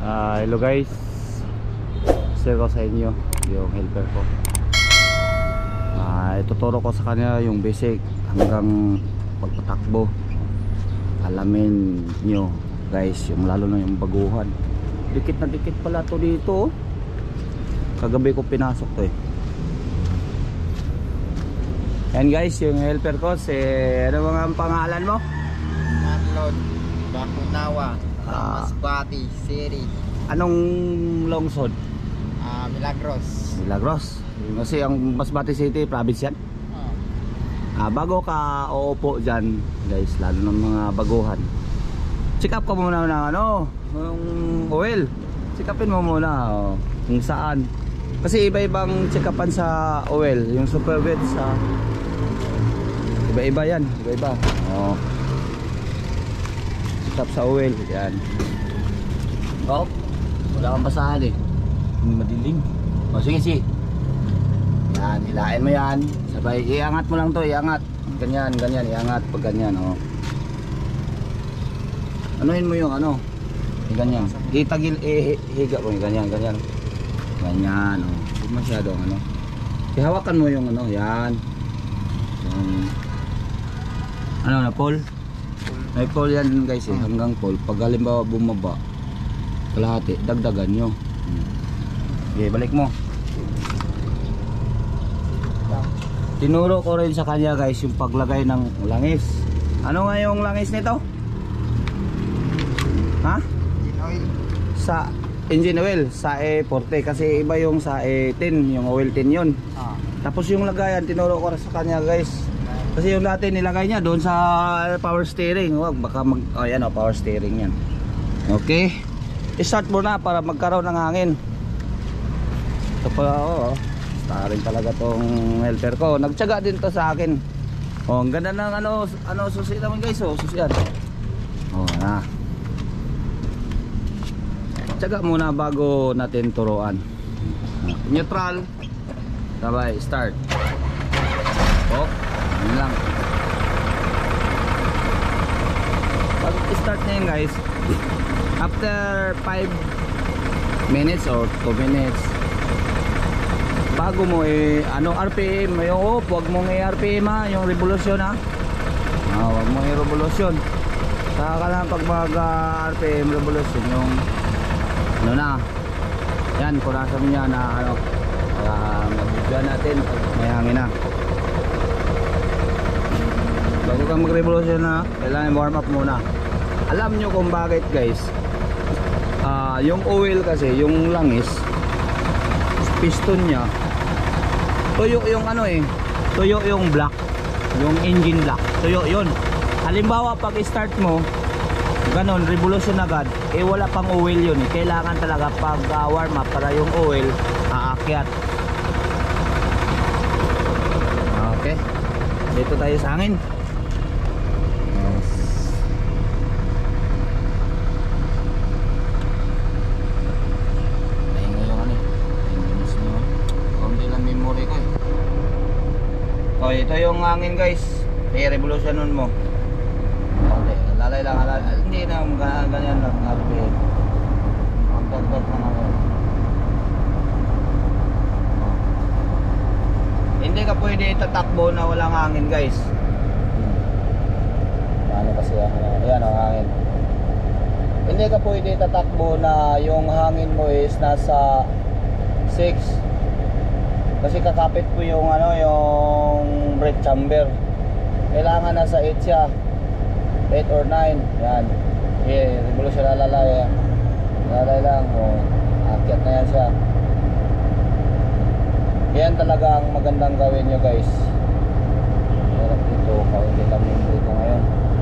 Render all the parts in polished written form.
Hello guys, share ko sa inyo yung helper ko. Ituturo ko sa kanya yung basic hanggang pagpatakbo. Alamin nyo guys, yung lalo na yung baguhan. Dikit na dikit pala to dito. Kagabi ko pinasok to eh. Yan guys, yung helper ko si, ano mga pangalan mo? Marlon Bakunawa, Masbate City. Anong lungsod? Milagros. Milagros. Kasi ang Masbate City, province yan. Bago ka uupo dyan guys, lalo ng mga baguhan, check up ka muna ng ano, yung oil. Check upin mo muna kung saan. Kasi iba-ibang check upan sa oil. Yung super wet sa iba-iba yan, iba-iba. Check up sa oil, yan. Wala kang basahan eh, madilim. Sige. Yan, hilain mo yan. Sabay, iangat mo lang to, iangat. Ganyan, iangat pag ganyan, Anuhin mo yung ano, ganyan. Itagil, higa mo, ganyan. Ganyan, Huwag masyadong ano. Ihawakan mo yung ano, yan. Ano na, pole? May pole yan guys eh, hanggang pole. Pag halimbawa bumaba, kalahati, dagdagan nyo. Okay, balik mo. Tinuro ko rin sa kanya guys yung paglagay ng langis. Ano nga yung langis nito? Ha? Engine oil. Sa engine oil, sa E40. Kasi iba yung sa E10, yung oil 10 yun. Tapos yung lagayan, tinuro ko rin sa kanya guys. Kasi yung dati nilagay niya doon sa power steering. Wag, baka ayan power steering yan. Okay. I-start mo na para magkaroon ng hangin. Ito pa rin talaga tong helper ko. Nagtiyaga din to sa akin. Ang ganda ng ano susi naman guys, susi yan. Na. Tiyaga muna bago natin turuan. Neutral. Sabay, start. Yun lang. Pag start na yun guys, after 5 minutes or 2 minutes, bago mo RPM yung wag mong RPM yung revolusyon wag mong i-revolusyon. Saka ka lang pag mag RPM revolusyon yung yan, punasan mo niya na magbigyan natin pag may hangin na. Bago ka mag revolusyon kailangan warm up muna. Alam nyo kung bakit guys, yung oil kasi, yung langis, piston nya, tuyo yung tuyo yung block, yung engine block, tuyo yun. Halimbawa pag start mo ganon, revolution agad, wala pang oil yun kailangan talaga pag warm up para yung oil aakyat. Okay, dito tayo sa hangin. Ito yung hangin guys, i-revolutionon mo. Okay, lalay lang, hindi na ganyan lang RPM. Magdagdag na naman. Hindi ka pwede tatakbo na walang hangin guys. Ano kasi ayan ang hangin. Hindi ka pwede tatakbo na yung hangin mo is nasa 6. Kasi kakapit po yung yung brake chamber. Kailangan nasa 8 siya. 8 or 9. Yan. Revolution lalay. Lalay lang. Akyat na yan siya. Yan talaga ang magandang gawin nyo guys. Meron dito. Kaunti kami dito ngayon.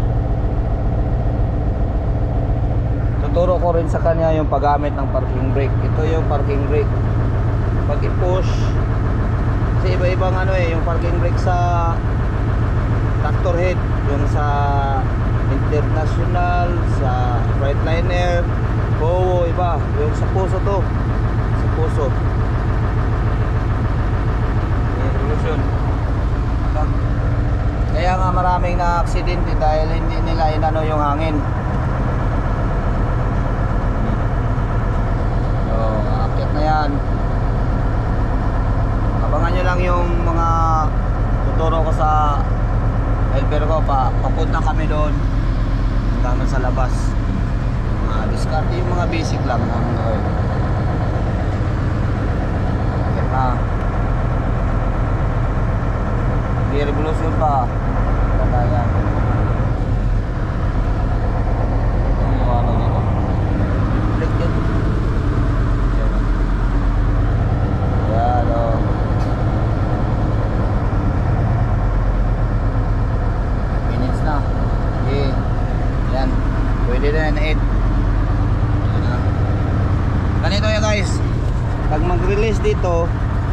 Tuturo ko rin sa kanya yung paggamit ng parking brake. Ito yung parking brake. Pag i-push, kasi iba-ibang yung parking brake sa tractor head, yung sa International, sa Freightliner, iba, yung sa puso to, sa puso. Revolution. Kaya nga maraming na aksidente dahil hindi nila inano yung hangin. Discard yung mga basic lang ng oil. Okay na. Di revolution pa. Kaya yan. Yung ano dito. Click yun. Yan o. Minutes na. Okay. Yan. Pwede na yan 8. Ganito yan guys. Pag mag-release dito,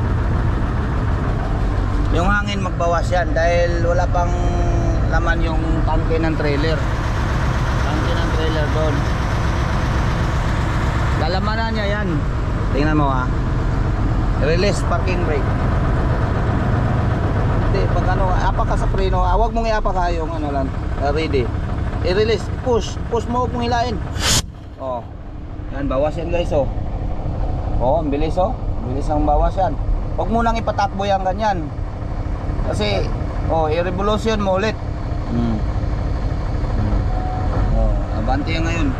yung hangin magbawas yan dahil wala pang laman yung tangke ng trailer. Tangke ng trailer doon. Lalamanan niya yan. Tingnan mo ha. Release parking brake. Hindi, pag ano, apak ka sa preno, huwag mong iapak ha yung ano lang, ready. I-release, push mo, huwag mong hilain. Oh. Yan, bawas yan guys oh. Oh, ang bilis oh. Bilis ang bawas yan. Huwag mo nang ipatakbo yan ganyan. Kasi, oh, i-revolution mo ulit. Oh, abante yan ngayon.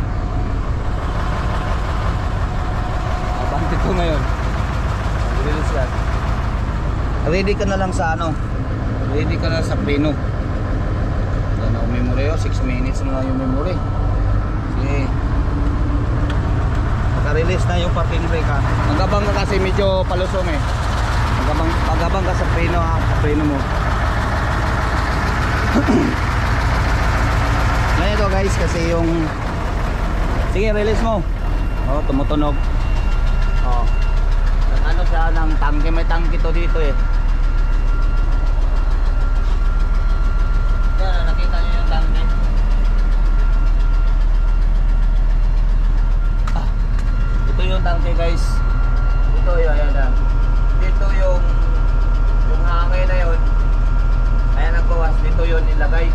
Abante to ngayon. Release yan. Ready ka na lang sa ano. Ready ka na sa preno. Yan ang memory oh. 6 minutes na lang yung memory. Sige. Naka-release na yung parking brake ha. Magabang ka kasi medyo palusong eh. Magabang ka sa preno ha. Sa preno mo. Ngayon ito guys kasi yung... Sige release mo. Oh, tumutunog. Oh. Ano siya ng tangke. May tangke to dito eh. Yan, nakita nyo yung tangke. Ito yung tangke guys. Ito yun, ayan. Dito yung hangin na yun. Ayan ang bawas. Dito yun nilagay.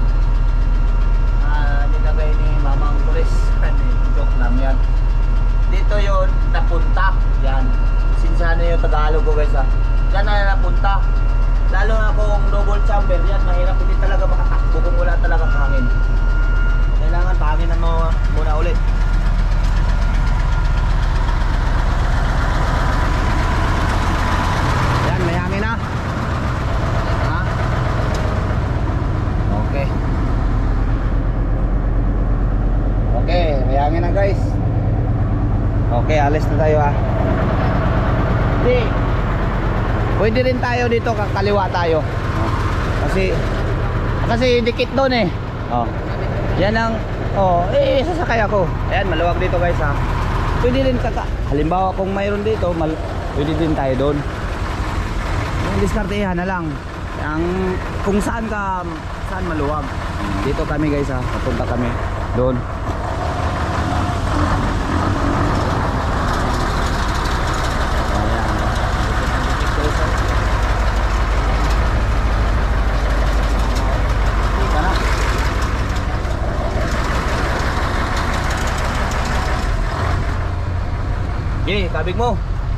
Nilagay ni Mamang Pulis. Joke lang yan. Dito yun napunta. Yan. Sinsana yung Tagalog ko guys ha. Yan na napunta. Lalo na kung double chamber. Yan mahirap. Hindi talaga makatakbo kung wala talaga hangin. Kailangan pahanginan mo muna ulit. Yan may hangin na. Ha? Okay. Okay, may hangin na guys. Okay, alis na tayo ha. Hindi. Pwede rin tayo dito, kakaliwa tayo. Kasi dikit doon eh. Oh. Yan ang sasakay ako. Ayan, maluwag dito guys ha. Pwede rin halimbawa kung mayroon dito, pwede din tayo doon. Yung diskartehan na lang. Kung saan maluwag. Dito kami guys ha. Papunta kami doon. Okay, kabig mo.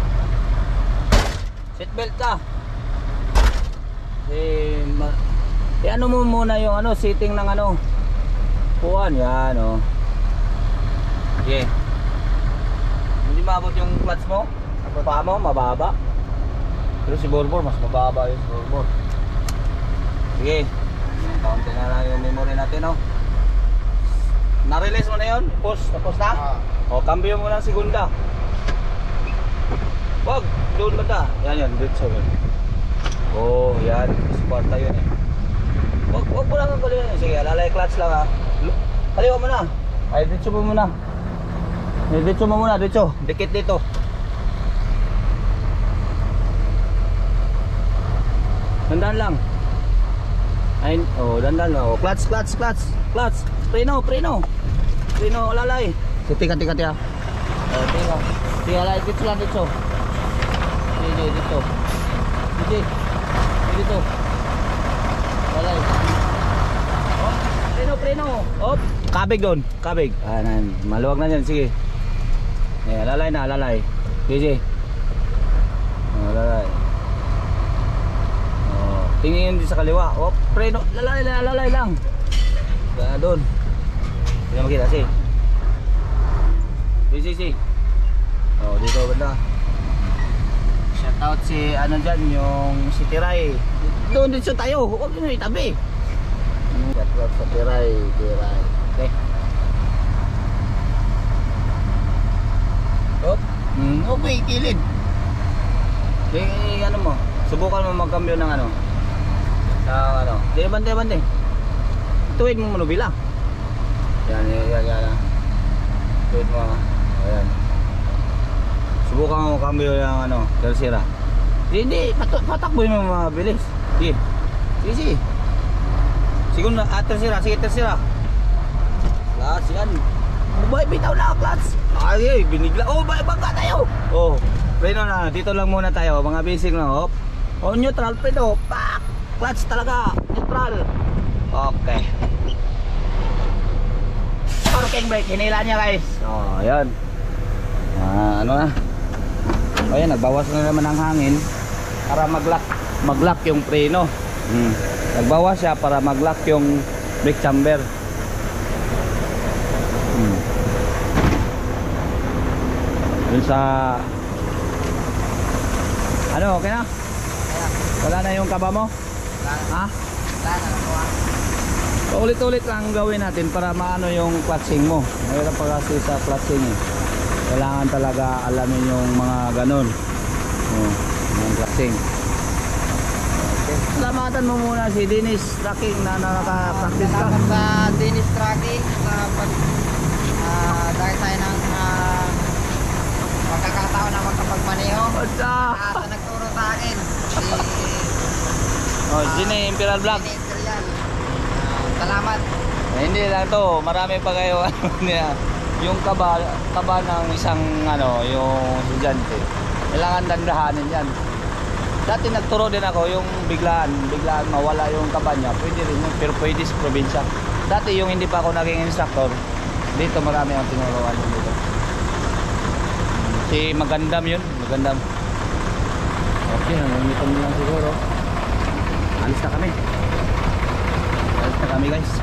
Seatbelt ka. Ano mo muna yung seating ng puwan yan oh. Okay. Hindi maabot yung clutch mo. Ang paa mo mababa. Pero si Borbor mas mababa yung Borbor. Sige. Kaunti na lang yung memory natin oh. Na-release mo na yun? Tapos na? O, cambio mo ng segunda. Wag, doon ba ta? Yan, dito yun. Oh, yan. Sparta yun eh. Wag mo lang ang kaliwa. Sige, alalay clutch lang ha. Kaliwa mo na. Ay, dito mo muna. Dito mo muna, dito. Dikit dito. Dandan lang. Ay, dandan lang. Clutch. Preno. Alalay. Tika ha. Tika, alalay. Dito lang, dito. Dito. Walay. Oh, preno. Op. Kabig doon. Kabig. Maluwag na yan. Sige. Eh, lalay. Sige. Lalay. Oh, tingin din sa kaliwa. Op, preno. Lalay lang. Doon. Hindi na makita. Sige. DCC. Oh, dito banda. Shoutout si ano dyan, yung si Tiray. Doon dito tayo, huwag nyo itabi. Shoutout sa Tiray. Okay. Hop. Okay, kilid. Ano mo, subukan mo magkambyo ng ano. Sa ano. Di bante. Tuwid mo manubila. Yan. Tuwid mo. Ayan. Subukan mo kambyo ng ano, tersira. Hindi, patakboy mo mabilis. Sige. Siguro na, tersira. Clutch yan. Bye, bitaw na, clutch. Ay, binigla. Oh, bangga tayo. Oh, preno na. Dito lang muna tayo. Mga basic na, hop. Oh, neutral, preno. Pak! Clutch talaga. Neutral. Okay. Parking brake. Hinila niya, guys. Oh, ayan. Ano na. O yan, nagbawas na naman ang hangin para mag-lock yung preno. Nagbawas siya para mag-lock yung brake chamber. Dun sa ano, okay na? Wala na yung kaba mo? Ha? Ulit-ulit lang gawin natin para maano yung clutching mo. Mayroon pa kasi sa clutching eh. Kailangan talaga alamin yung mga ganun. Yung clutching. Okay. Salamatan mo muna si Dennis Tracking na naka-practice ka. Salamat sa Dennis Tracking sa dahil tayo ng pagkakataon na magkapagmaneho. Sa nagturo sa akin Gine Imperial Vlog. Salamat. Hindi lang to, marami pa kayo niya. Yung kaba ng isang ano, yung estudyante. Kailangan dandahanin 'yan. Dati nagturo din ako yung biglaan mawala yung kaba niya. Pwede rin yun, pero pwede sa probinsya. Dati yung hindi pa ako naging instructor, dito marami ang tinuruan dito. Si Magandam yun, Magandam. Okay, nangingitan mo lang siguro. Alis na kami guys.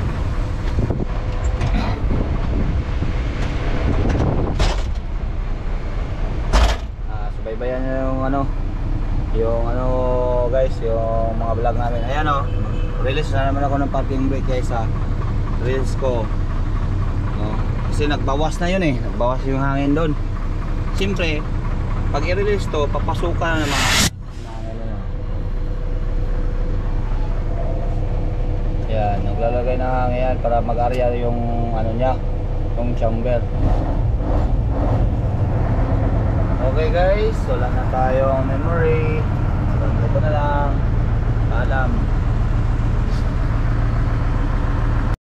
Subaybayan nyo yung ano guys, yung mga vlog namin. Ayan release na naman ako ng parking brake guys ha. Release ko. Kasi nagbawas na yun eh. Nagbawas yung hangin doon. Siyempre, pag i-release to, papasukan na naman. Yan, naglalagay ng hangin yan para mag-area yung ano niya, yung chamber. Okay guys, wala na tayong memory. Ito na lang. Paalam.